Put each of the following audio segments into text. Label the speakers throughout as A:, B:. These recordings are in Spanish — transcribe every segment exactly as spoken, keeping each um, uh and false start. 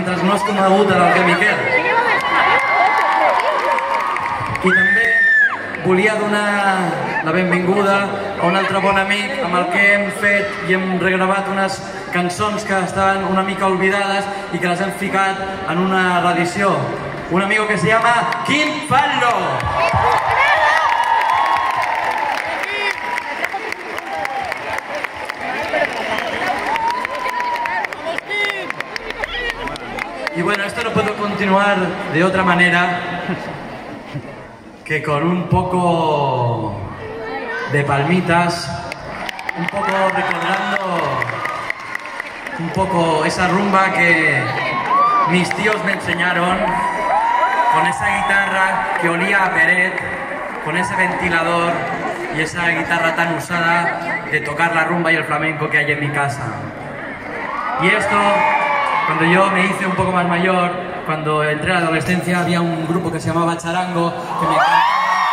A: mentre no has conegut en el que Miquel. I també volia donar la benvinguda a un altre bon amic amb el que hem fet i hem regravat unes cançons que estaven una mica olvidades i que les hem ficat en una reedició. Un amigo que se llama Quim Fallo. Y bueno, esto no puedo continuar de otra manera que con un poco de palmitas, un poco recordando un poco esa rumba que mis tíos me enseñaron, con esa guitarra que olía a Peret, con ese ventilador y esa guitarra tan usada de tocar la rumba y el flamenco que hay en mi casa. Y esto, cuando yo me hice un poco más mayor, cuando entré a la adolescencia, había un grupo que se llamaba Charango, que me encantaba.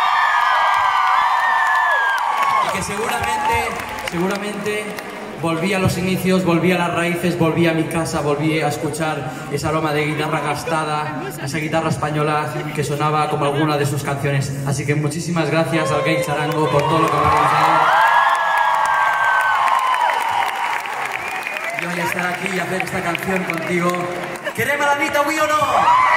A: Y que seguramente, seguramente volví a los inicios, volví a las raíces, volví a mi casa, volví a escuchar ese aroma de guitarra gastada, esa guitarra española que sonaba como alguna de sus canciones. Así que muchísimas gracias al Gay Charango por todo lo que me ha dado. Y hoy estar aquí y hacer esta canción contigo. ¿Queremos la Anita, oui o no?